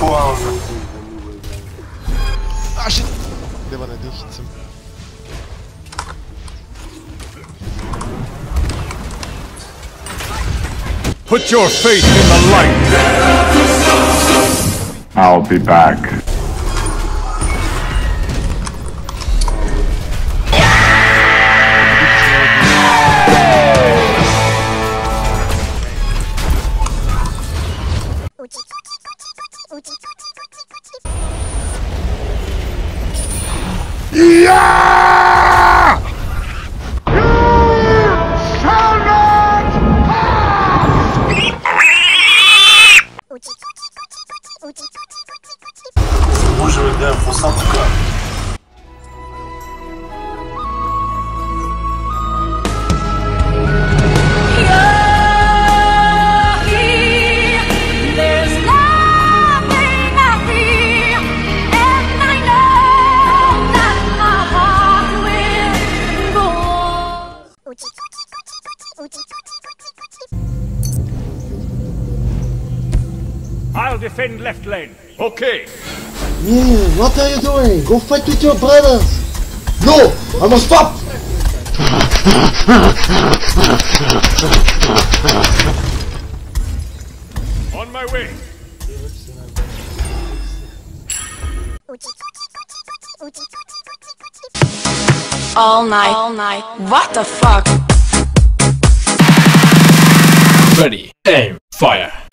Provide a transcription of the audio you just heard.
fois. Ah shit. Det var den som... Put your faith in the light. I'll be back. Yeah! Moi je veux bien foncer en tout cas. I'll defend left lane. Okay. Man, what are you doing? Go fight with your brothers! No! I must stop! On my way. All night. What the fuck? Ready, aim, fire.